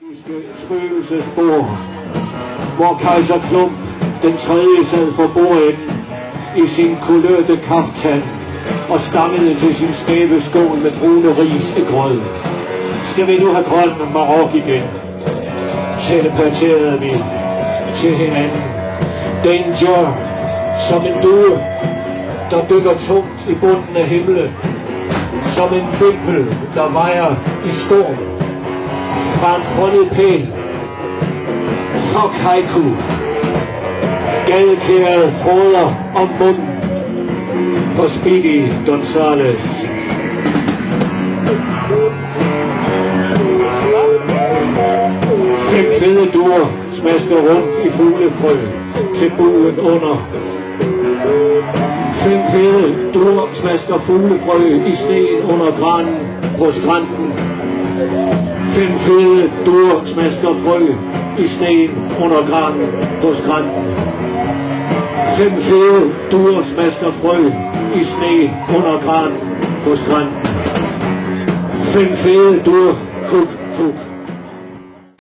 Spøgelsesbord, hvor kejser Klump den tredje sad for bordenden i sin kulørte kaftan og stammede til sin skæve skål med brune ris i grød. Skal vi nu have grøn marok igen? Telepaterede vi til hinanden. Danger, som en due, der dykker tungt i bunden af himlen, som en vimpel, der vejer i storm, fra en frondet pæl. Fuck haiku, gadekæret fråder om munden på Speedy Gonzales. Fem fede duer smasker rundt i fuglefrø til buen under. Fem fede duer smasker fuglefrø i sneen under granen på skrænten. Fem fede duer smasker frø i sneen under granen på skrænten. Fem fede duer smasker frø i sne under granen på skrænten. Fem fede duer, kuk, kuk.